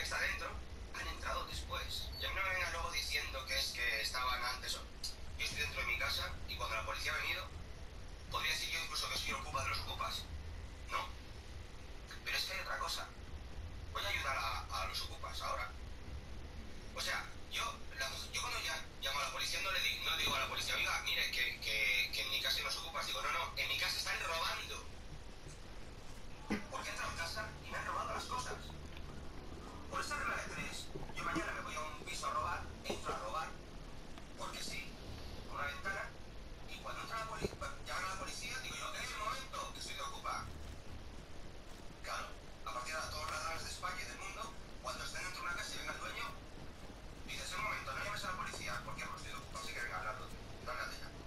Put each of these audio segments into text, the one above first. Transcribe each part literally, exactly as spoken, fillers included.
está dentro han entrado después. Y a mí no me vengan luego diciendo que es que estaban antes. O... Yo estoy dentro de mi casa y cuando la policía ha venido, podría decir yo incluso que soy ocupa de los ocupas. No. Pero es que hay otra cosa. Voy a ayudar a, a los ocupas ahora. O sea, yo, la, yo cuando ya llamo a la policía no le digo, no digo a la policía, oiga, mire, que, que, que en mi casa hay los ocupas. Digo, no, no, en mi casa están robando. Porque he entrado en casa y me han robado las cosas. Por esa regla de tres, yo mañana me voy a un piso a robar, entro a robar, porque sí, por una ventana, y cuando entra la policía, llaman a la policía, digo yo, ¡eh, un momento, que soy de ocupa! Claro, a partir de ahora todos los ladrones de España y del mundo, cuando estén dentro de una casa y venga el dueño, dices, un momento, no llames a la policía, porque hemos sido ocupa, así que venga, hablando, dale la tela.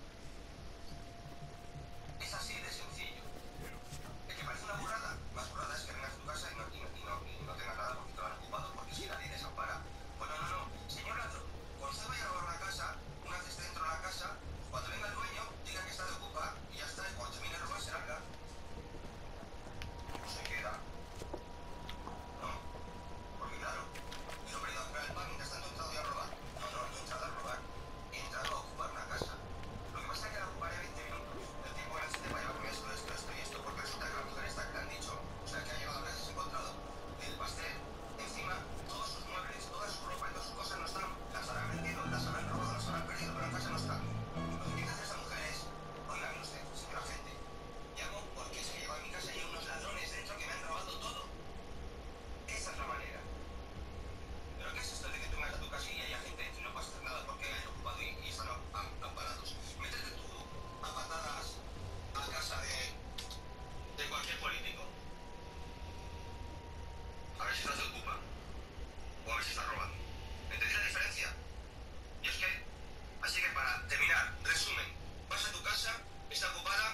Es así de sencillo. Es que parece una burrada. Más burrada es que vengas a tu casa y no, y no, y no, y no tengas nada porque te lo han ocupado, porque si nadie desampara. Pues no, no, no. Señor ladrón, cuando usted vaya a robar una casa, una vez esté dentro de la casa, cuando venga el dueño, diga que está de ocupa y ya está. Y cuando termine de robar se larga. No se queda. No. Porque claro, yo no he ido a comprar el pan mientras tanto he entrado ya a robar. No, no, no he entrado a robar. He entrado a ocupar una casa. Lo que pasa es que la ocuparé veinte minutos. El tiempo que necesite para llevarme esto, esto, esto y esto, porque resulta que la mujer esta que le han dicho, o sea, que ha llegado a casa y se ha encontrado el pastel, encima, todos sus muebles, toda su ropa y todas sus cosas no están. Las habrán vendido, las habrán robado, las habrán perdido, pero en casa no están. Lo que tiene que hacer esa mujer es, oiga, mire usted, señora agente, llamo porque se ha llegado a mi casa y hay unos ladrones dentro que me han robado todo. Esa es la manera. ¿Pero qué es esto de que tú vengas a tu casa y haya gente dentro y no puedes hacer nada porque hayan ocupado y, y están am- am- amparados? Métete tú a patadas a casa de, de cualquier político. A ver si no se ocupa. O a ver si está robando. ¿Entendéis la diferencia? Y es que, así que para terminar, resumen, vas a tu casa, está ocupada,